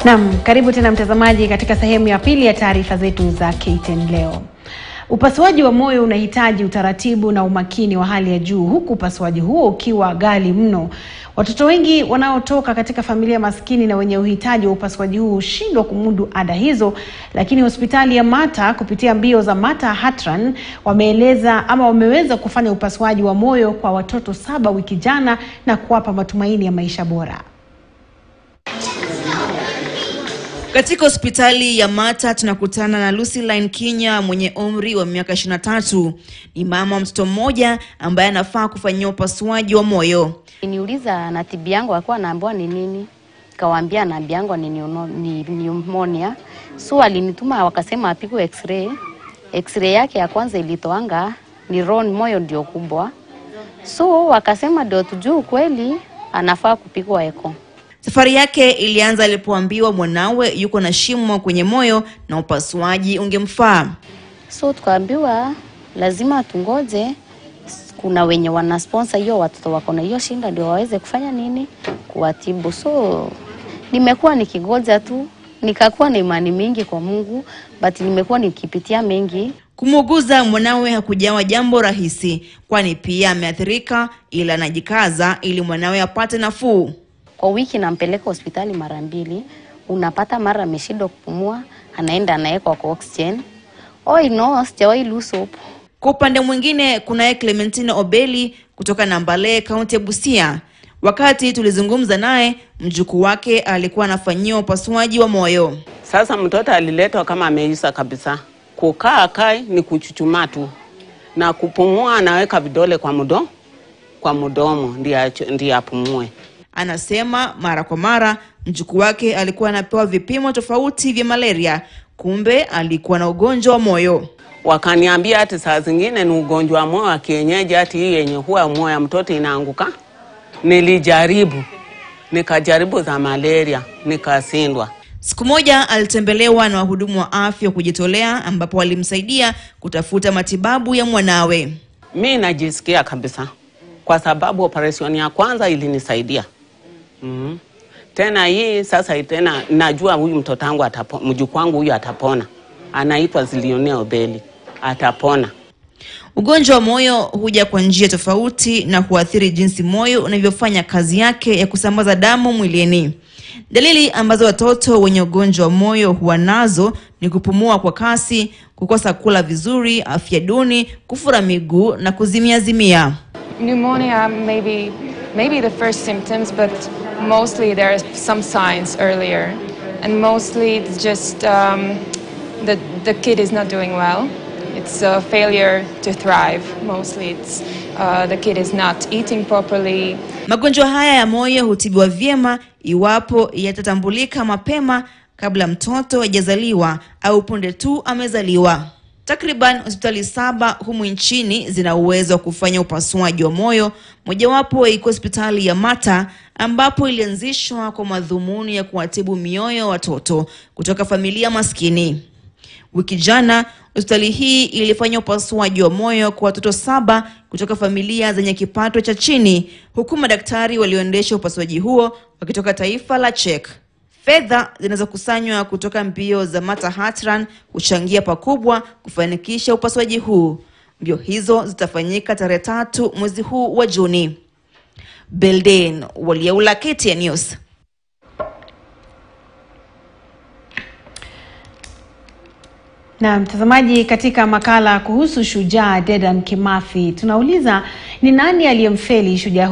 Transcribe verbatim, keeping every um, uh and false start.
Naam, karibu tena mtazamaji katika sehemu ya pili ya taarifa zetu za K ten leo. Upasuaji wa moyo unahitaji utaratibu na umakini wa hali ya juu, huku upasuaji huo ukiwa ghali mno. Watoto wengi wanaotoka katika familia maskini na wenye uhitaji wa upasuaji huu hushindwa kumudu ada hizo, lakini hospitali ya Mata kupitia mbio za Mata Hatran wameeleza ama wameweza kufanya upasuaji wa moyo kwa watoto saba wiki jana na kuwapa matumaini ya maisha bora. Katika hospitali ya Mata tunakutana na Lucy Kinya mwenye umri wa miaka ishirini na tatu. Ni mama wa mtoto mmoja ambaye anafaa kufanyia upasuaji wa moyo. Niuliza na tibi yangu alikuwa anaambiwa ni nini? Kawaambia anaambia yangu ni ni pneumonia. So alinituma wakasema apigwe x-ray. X-ray yake ya kwanza ilitoanga ni ron moyo ndio kubwa. So wakasema ndio tujue kweli anafaa kupigwa echo. Safari yake ilianza alipoambiwa mwanawe yuko na shimo kwenye moyo na upasuaji ungemfaa. So tukaambiwa lazima tungoje, kuna wenye wana sponsor hiyo watoto wako na hiyo shinda ndio waweze kufanya nini kuwatibu. So nimekuwa nikigoja tu, nikakuwa na imani mingi kwa Mungu, but nimekuwa nikipitia mengi. Kumuuguza mwanawe hakujawa jambo rahisi, kwani pia ameathirika, ila anajikaza ili mwanawe apate nafuu. Kwa wiki nampeleka hospitali mara mbili, unapata mara ameshindwa kupumua, anaenda anawekwa kwa oxygen. Oi no, sijawahi lose hope. Kwa upande mwingine kuna Clementine Obeli kutoka Nambale, kaunti ya Busia. Wakati tulizungumza naye, mjukuu wake alikuwa anafanyiwa upasuaji wa moyo. Sasa mtoto aliletwa kama ameisha kabisa. Kukaa kai ni kuchuchuma tu. Na kupumua anaweka vidole kwa mdomo, kwa mdomo ndiye ndiye apumue. Anasema mara kwa mara mjukuu wake alikuwa anapewa vipimo tofauti vya malaria, kumbe alikuwa na ugonjwa wa moyo. Wakaniambia ati saa zingine ni ugonjwa wa moyo wa kienyeji, ati hii yenye huwa moyo ya mtoto inaanguka. Nilijaribu, nikajaribu za malaria, nikashindwa. Siku moja alitembelewa na wahudumu wa afya kujitolea, ambapo walimsaidia kutafuta matibabu ya mwanawe. Mimi najisikia kabisa kwa sababu operation ya kwanza ilinisaidia. Mhm. Mm Tena hii sasa tena najua huyu mtoto wangu atapona, mjukuu wangu huyu atapona. Anaitwa Zilionea Obeli. Atapona. Ugonjwa wa moyo huja kwa njia tofauti na huathiri jinsi moyo unavyofanya kazi yake ya kusambaza damu mwilini. Dalili ambazo watoto wenye ugonjwa wa moyo huwa nazo ni kupumua kwa kasi, kukosa kula vizuri, afya duni, kufura miguu na kuzimia zimia. Pneumonia maybe maybe the first symptoms, but mostly there are some signs earlier, and mostly it's just um, the the kid is not doing well. It's a failure to thrive. Mostly it's uh, the kid is not eating properly. Magonjwa haya ya moyo hutibiwa vyema iwapo yatatambulika mapema kabla mtoto hajazaliwa au punde tu amezaliwa. Takriban hospitali saba humu nchini zina uwezo wa kufanya upasuaji wa moyo, mojawapo iko hospitali ya Mata, ambapo ilianzishwa kwa madhumuni ya kuwatibu mioyo watoto kutoka familia maskini. Wiki jana hospitali hii ilifanya upasuaji wa moyo kwa watoto saba kutoka familia zenye kipato cha chini, huku madaktari walioendesha upasuaji huo wakitoka taifa la Czech. Fedha zinazokusanywa kutoka mbio za Mata Hatran huchangia pakubwa kufanikisha upasuaji huu. Mbio hizo zitafanyika tarehe tatu mwezi huu wa Juni. Belden Waliaula, K ten News. Na mtazamaji, katika makala kuhusu shujaa Dedan Kimathi tunauliza ni nani aliyemfeli shujaa